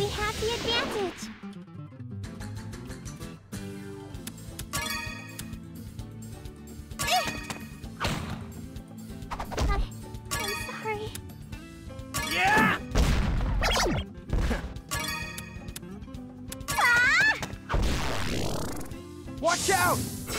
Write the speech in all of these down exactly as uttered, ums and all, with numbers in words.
We have the advantage. I, I'm sorry. Yeah! Ah! Watch out!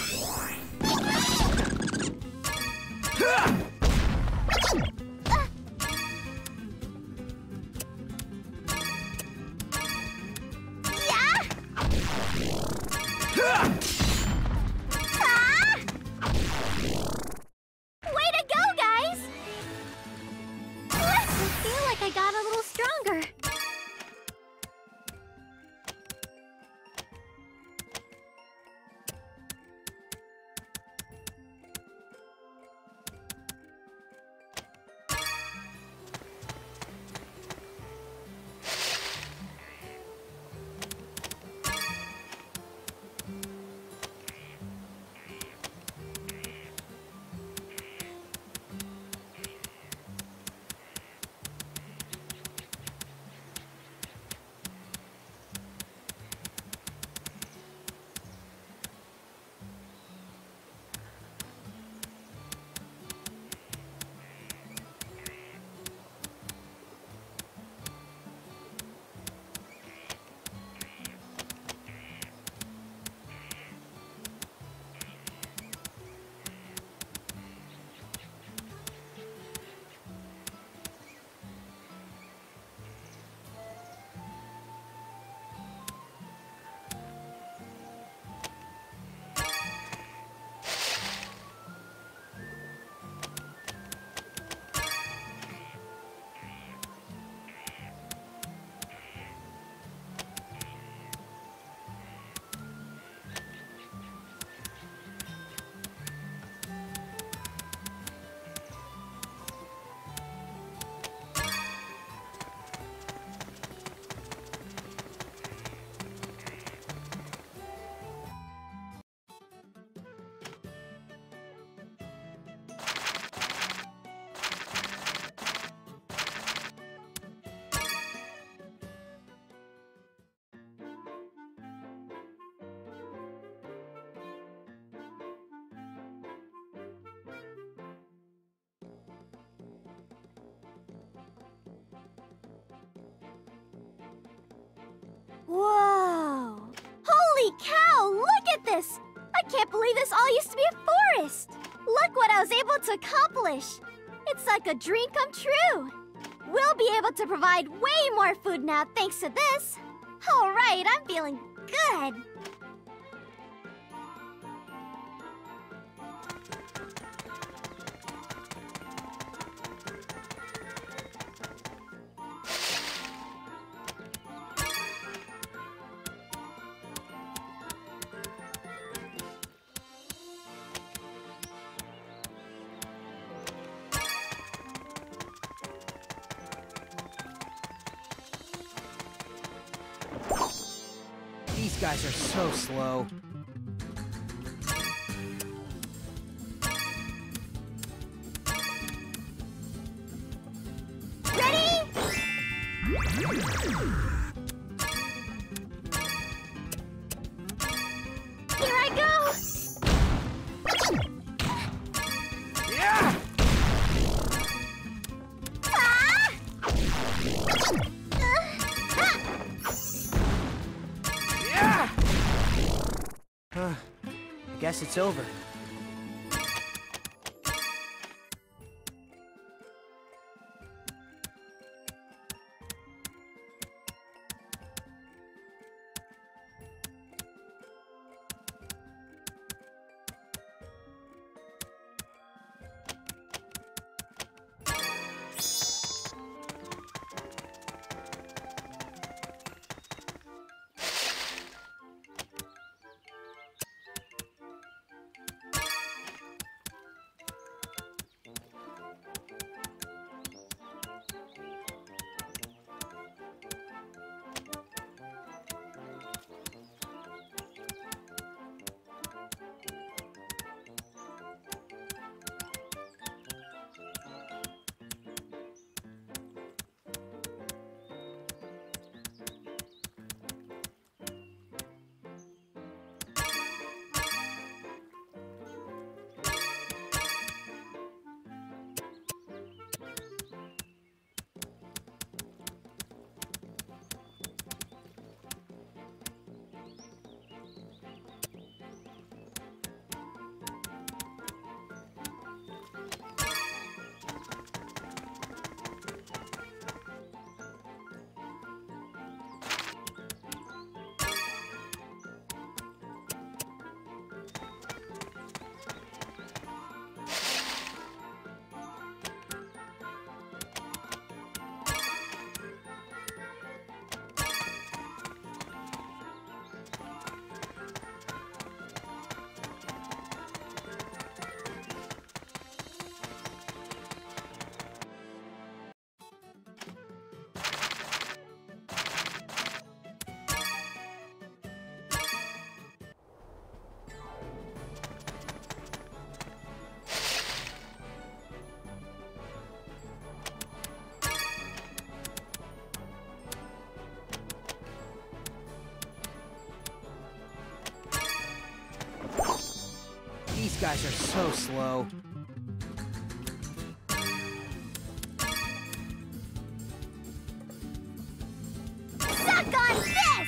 Ah! Way to go, guys! I feel like I got a little stronger. Whoa! Holy cow! Look at this! I can't believe this all used to be a forest! Look what I was able to accomplish! It's like a dream come true! We'll be able to provide way more food now thanks to this! Alright, I'm feeling good! These guys are so slow. Ready? Here I go! Yeah! Ah! Yeah! Huh. I guess it's over. guys are so slow. Suck on this!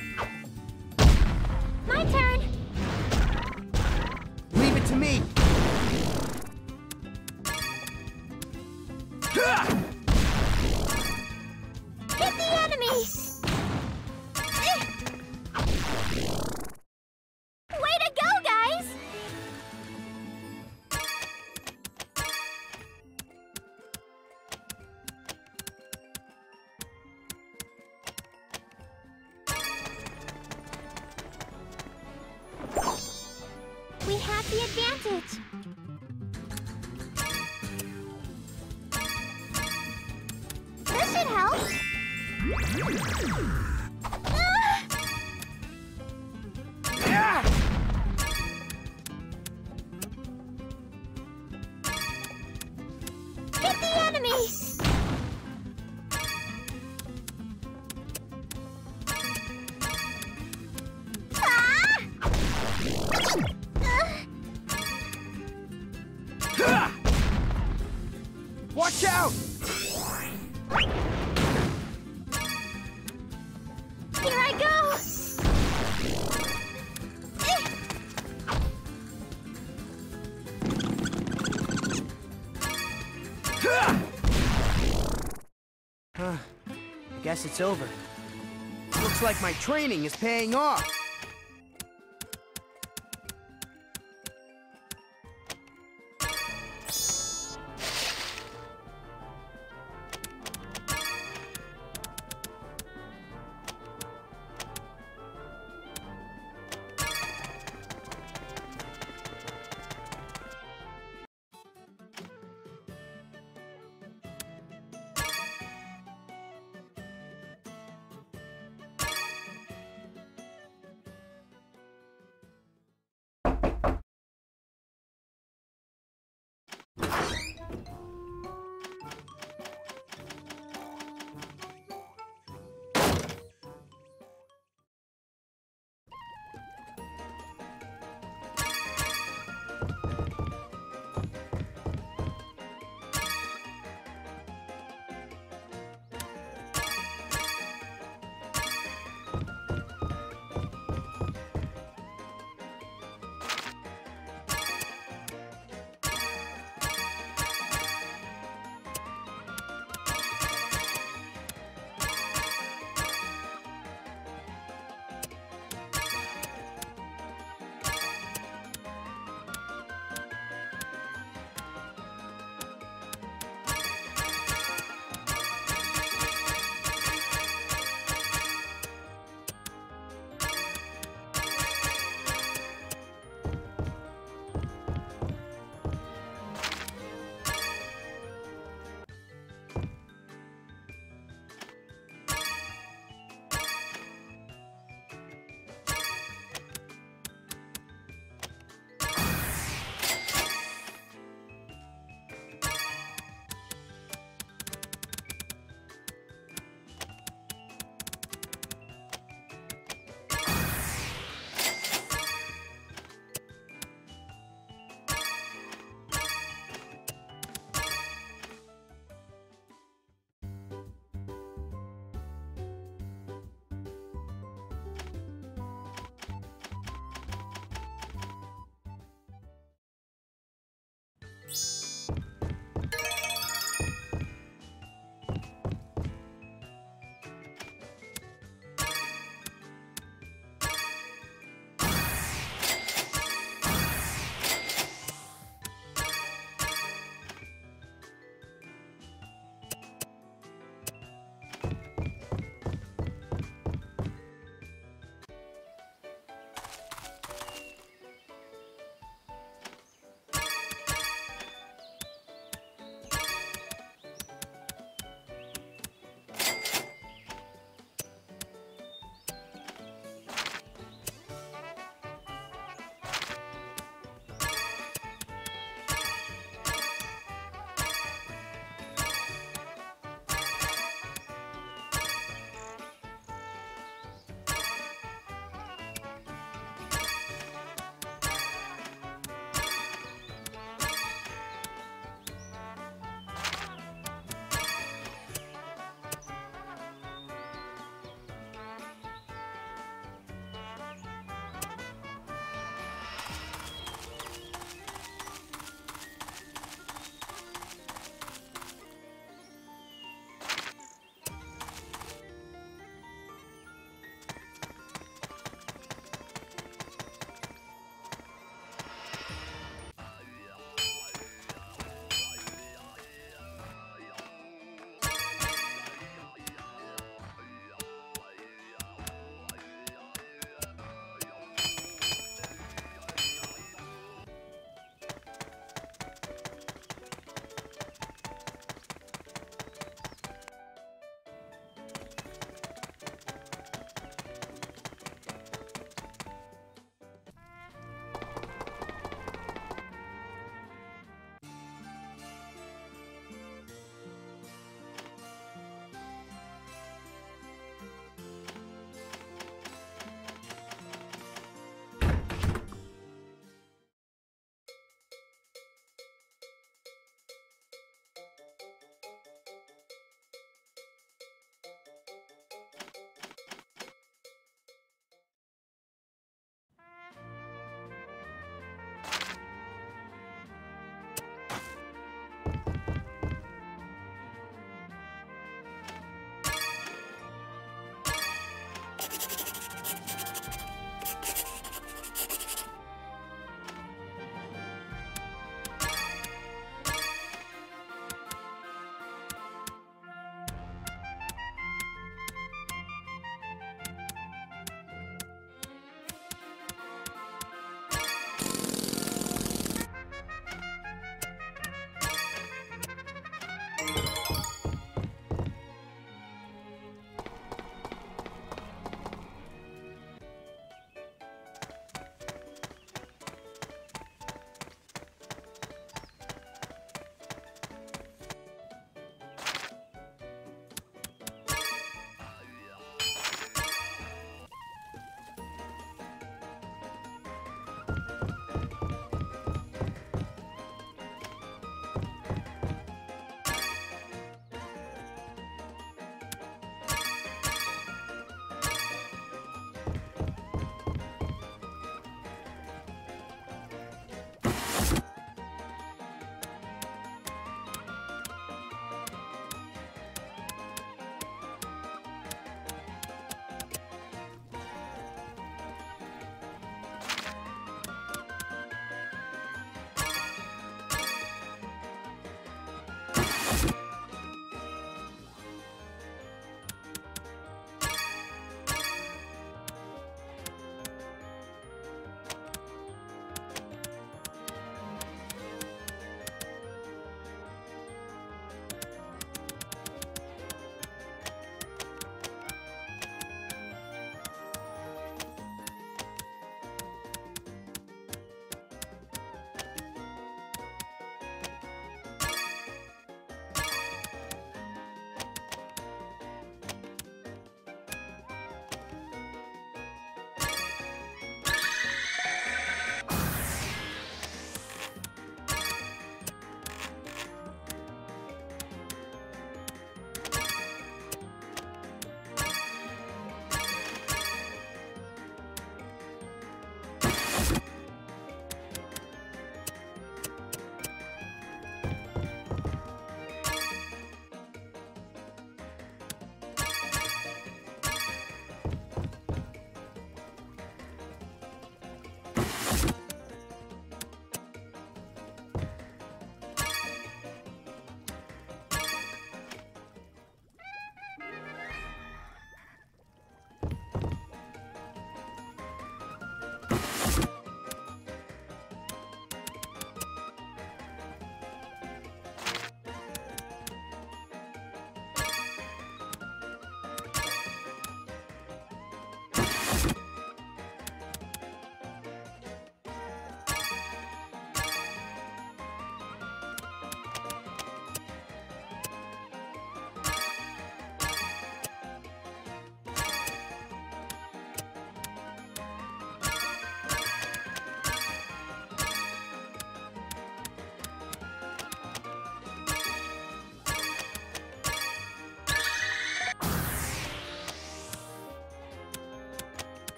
My turn! Leave it to me! Hit the enemy! Way to go, guys! We have the advantage. This should help. Ah! Yeah! Hit the enemy! Ah! Ha! Watch out! Here I go! Ha! Huh. I guess it's over. Looks like my training is paying off.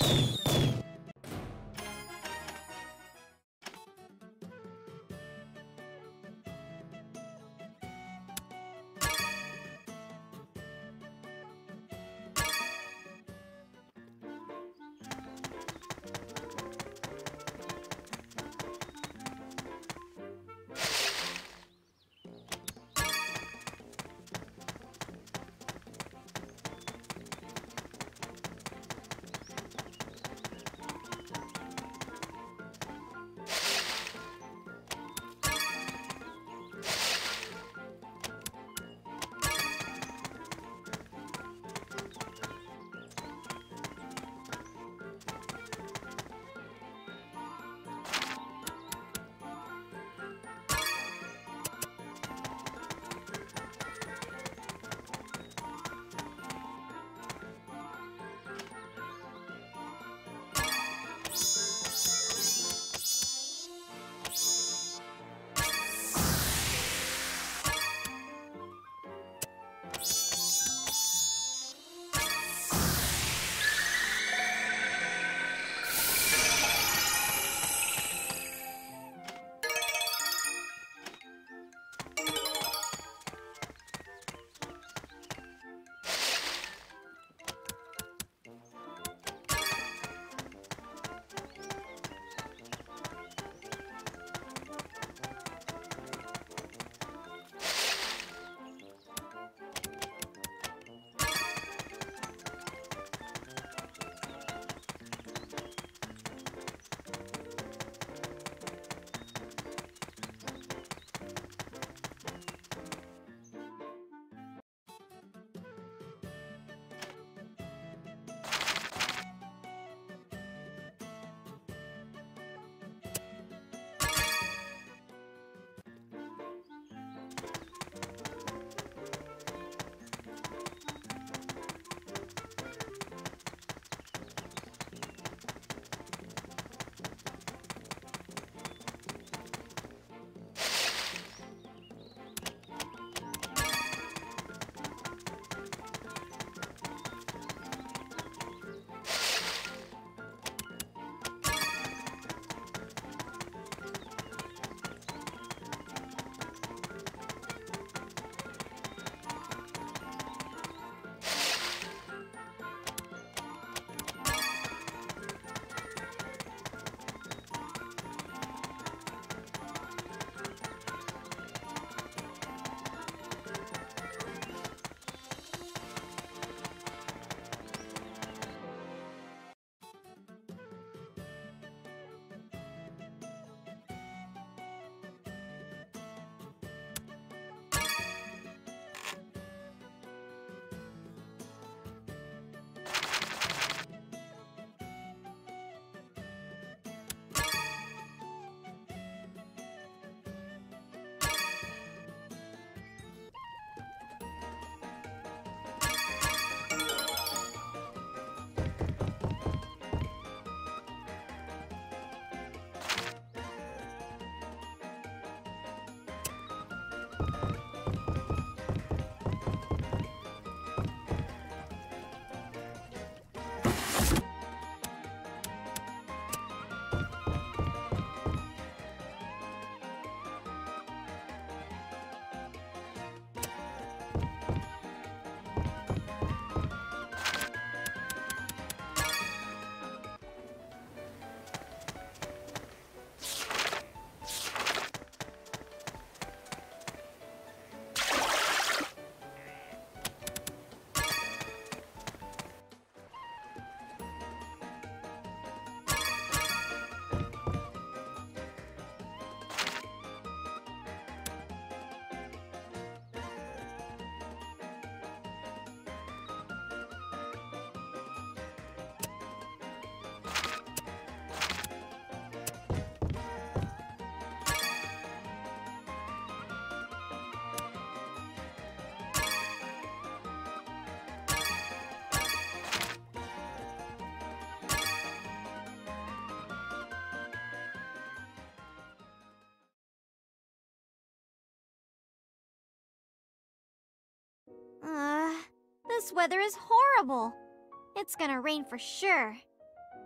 Uh, this weather is horrible. It's gonna rain for sure.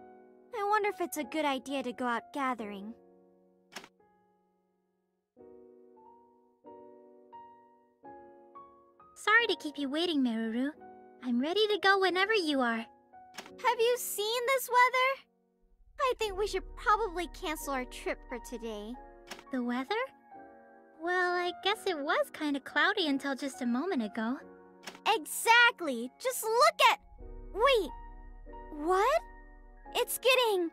I wonder if it's a good idea to go out gathering. Sorry to keep you waiting, Meruru. I'm ready to go whenever you are. Have you seen this weather? I think we should probably cancel our trip for today. The weather? Well, I guess it was kind of cloudy until just a moment ago. Exactly! Just look at... Wait! What? It's getting...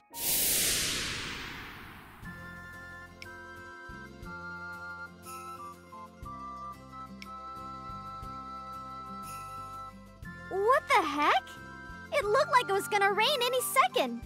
What the heck? It looked like it was gonna rain any second.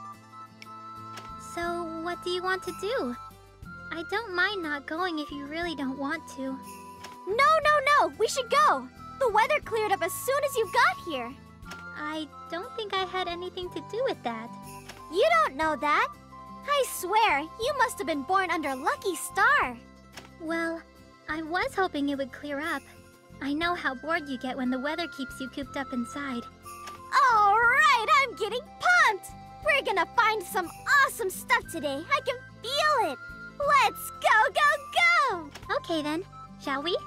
So, what do you want to do? I don't mind not going if you really don't want to. No, no, no! We should go! The weather cleared up as soon as you got here. I don't think I had anything to do with that. You don't know that. I swear, you must have been born under Lucky Star. Well, I was hoping it would clear up. I know how bored you get when the weather keeps you cooped up inside. Alright, I'm getting pumped! We're gonna find some awesome stuff today. I can feel it. Let's go, go, go! Okay then, shall we?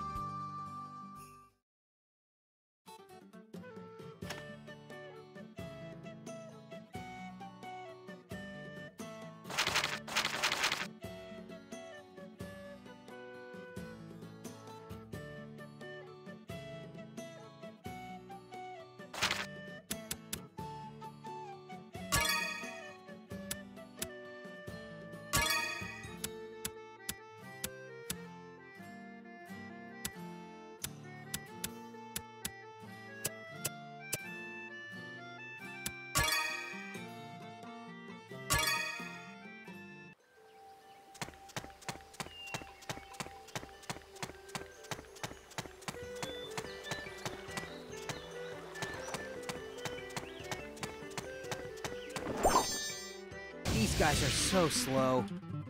These guys are so slow.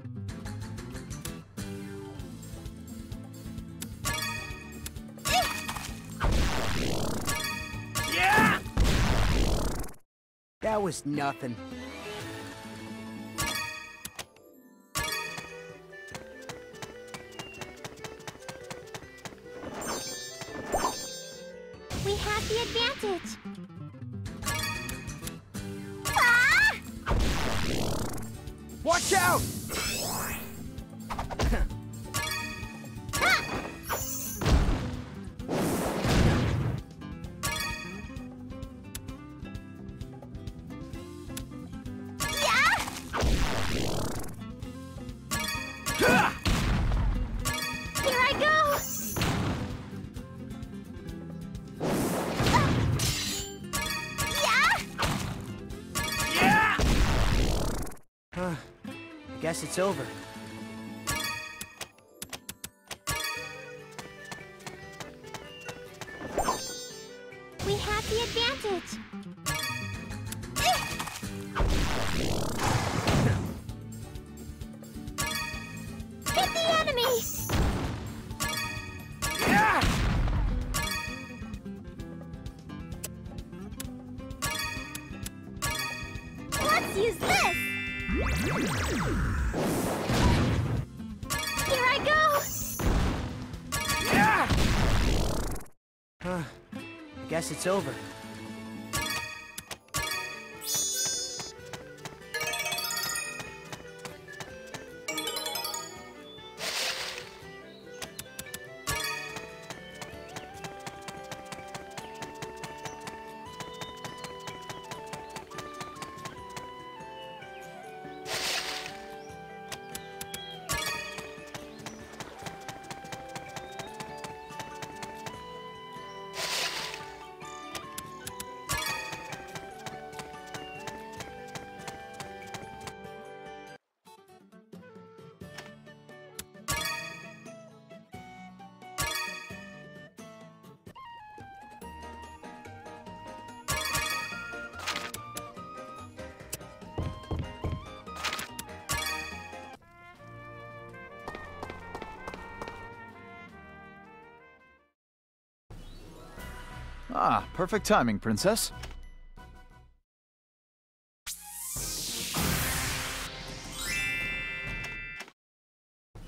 Yeah! That was nothing. We have the advantage. Watch out! Here I go! Huh. I guess it's over. We have the advantage. Hit the enemy! Yeah! Let's use this! Here I go! Yeah! Huh. I guess it's over. Ah, perfect timing, Princess.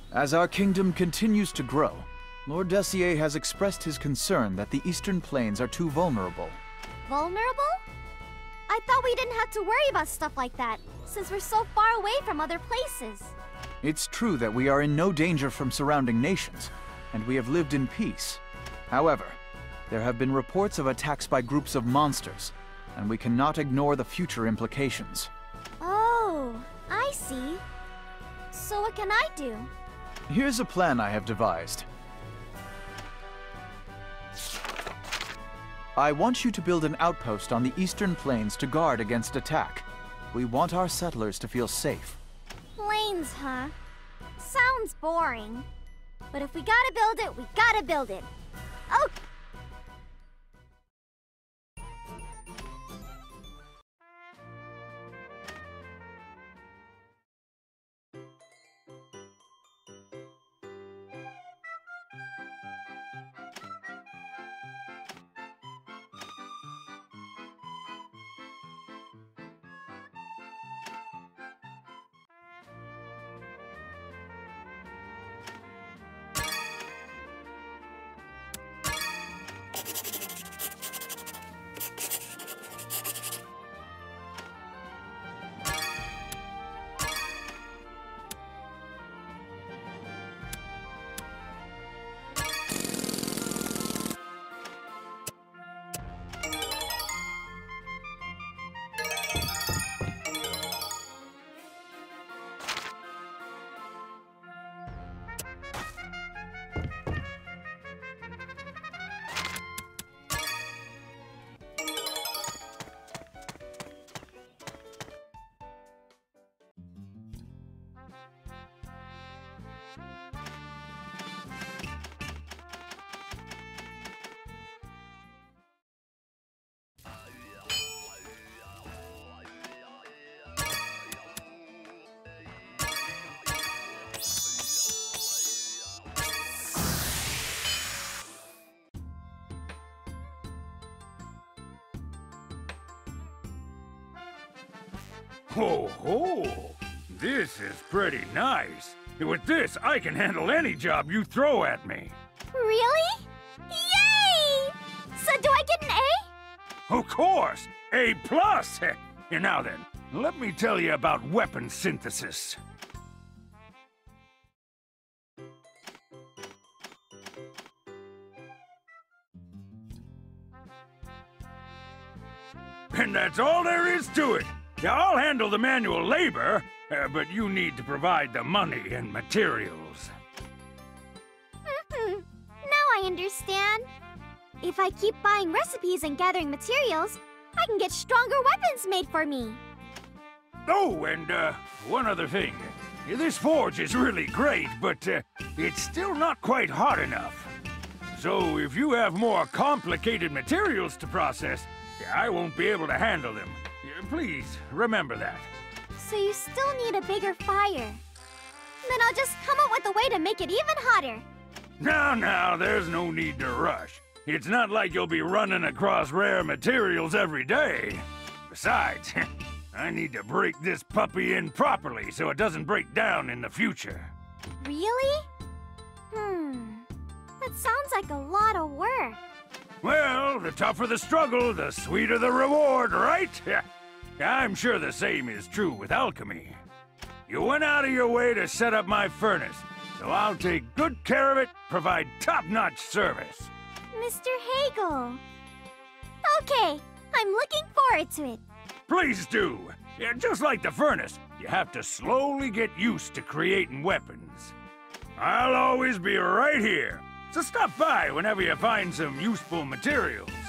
As our kingdom continues to grow, Lord Dessier has expressed his concern that the Eastern Plains are too vulnerable. Vulnerable? I thought we didn't have to worry about stuff like that, since we're so far away from other places. It's true that we are in no danger from surrounding nations, and we have lived in peace. However, there have been reports of attacks by groups of monsters, and we cannot ignore the future implications. Oh, I see. So what can I do? Here's a plan I have devised. I want you to build an outpost on the Eastern Plains to guard against attack. We want our settlers to feel safe. Plains, huh? Sounds boring. But if we gotta build it, we gotta build it. Oh! Ho ho! This is pretty nice. With this, I can handle any job you throw at me. Really? Yay! So do I get an A? Of course! A plus! And now then, let me tell you about weapon synthesis. And that's all there is to it. Yeah, I'll handle the manual labor, uh, but you need to provide the money and materials. Mm-hmm. Now I understand. If I keep buying recipes and gathering materials, I can get stronger weapons made for me. Oh, and uh, one other thing. This forge is really great, but uh, it's still not quite hot enough. So if you have more complicated materials to process, I won't be able to handle them. Please, remember that. So you still need a bigger fire. Then I'll just come up with a way to make it even hotter. Now, now, there's no need to rush. It's not like you'll be running across rare materials every day. Besides, I need to break this puppy in properly so it doesn't break down in the future. Really? Hmm. That sounds like a lot of work. Well, the tougher the struggle, the sweeter the reward, right? I'm sure the same is true with alchemy. You went out of your way to set up my furnace, so I'll take good care of it, provide top-notch service. Mister Hagel. Okay, I'm looking forward to it. Please do. Yeah, just like the furnace, you have to slowly get used to creating weapons. I'll always be right here, so stop by whenever you find some useful materials.